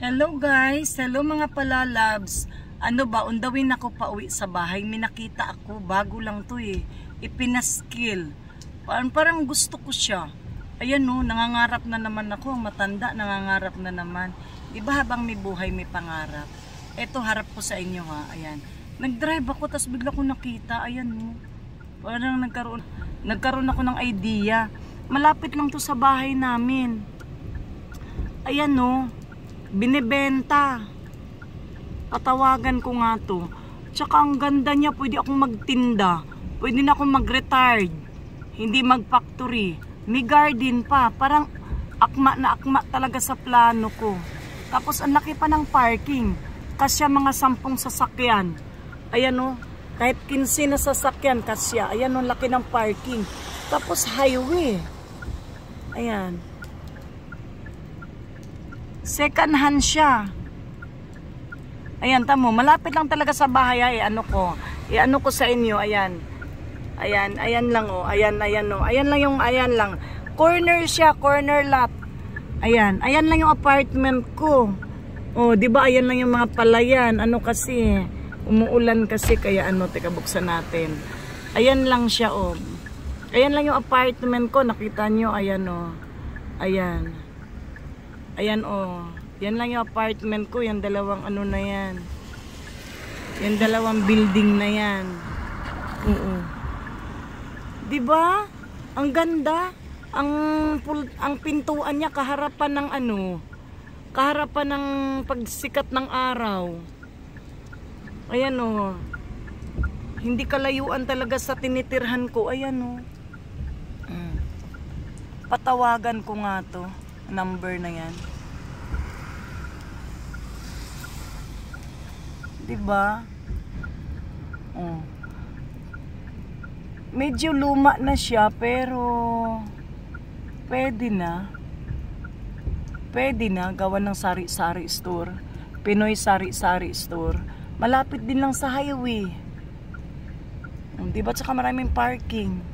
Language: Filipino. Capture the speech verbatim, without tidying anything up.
Hello guys, hello mga palalabs. Ano ba, undawin ako pa uwi sa bahay. May nakita ako, bago lang to eh. Ipinaskill. Parang, parang gusto ko siya. Ayan no, nangangarap na naman ako. Matanda, nangangarap na naman. Diba habang may buhay, may pangarap. Eto, harap ko sa inyo ha. Ayan. Nag-drive ako, tas bigla ko nakita. Ayan no. Parang nagkaroon, nagkaroon ako ng idea. Malapit lang to sa bahay namin. Ayan no. Binibenta. Patawagan ko nga to. Tsaka ang ganda niya, pwede akong magtinda. Pwede na akong mag-retired. Hindi mag-factory. May garden pa. Parang akma na akma talaga sa plano ko. Tapos ang laki pa ng parking. Kasya mga sampung sasakyan. Ayan o. Kahit kinsi na sasakyan, kasya. Ayan o, laki ng parking. Tapos highway. Ayan. Second hand siya. Ayan, tamo, malapit lang talaga sa bahay. Ay, ano ko, i-ano ko sa inyo, ayan. Ayan, ayan lang oh, ayan, ayan oh. Ayan lang yung, ayan lang. Corner siya, corner lot. Ayan, ayan lang yung apartment ko. Oh, di ba ayan lang yung mga palayan. Ano kasi, umuulan kasi, kaya ano, teka, buksan natin. Ayan lang siya oh. Ayan lang yung apartment ko, nakita nyo, ayan oh. Ayan. Ayan oh. Yan lang yung apartment ko. Yan dalawang ano na yan. Yan dalawang building na yan. Oo. Diba? Ang ganda. Ang, ang pintuan niya kaharapan ng ano. Kaharapan ng pagsikat ng araw. Ayan oh. Hindi kalayuan talaga sa tinitirhan ko. Ayan oh. Mm. Patawagan ko nga to. Number na yan. Diba? Oh. Medyo luma na siya pero pwede na. Pwede na gawa ng sari-sari store. Pinoy sari-sari store. Malapit din lang sa highway. Diba? Tsaka maraming parking.